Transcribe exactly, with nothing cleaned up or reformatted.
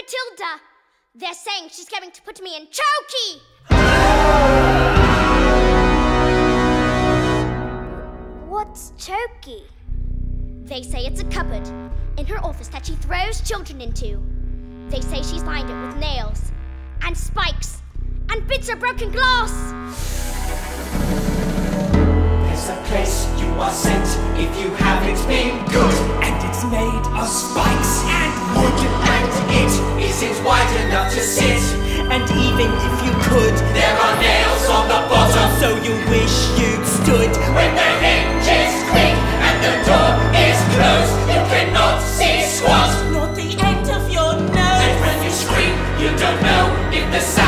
Matilda. They're saying she's going to put me in chokey. What's chokey? They say it's a cupboard in her office that she throws children into. They say she's lined it with nails and spikes and bits of broken glass. There's a place you are sent if you haven't been good, and it's made of spikes and wood, and it isn't wide enough to sit. And even if you could, there are nails on the bottom, so you wish you'd stood. When the hinge is quick and the door is closed, you cannot see squat, not the end of your nose. And when you scream, you don't know if the sound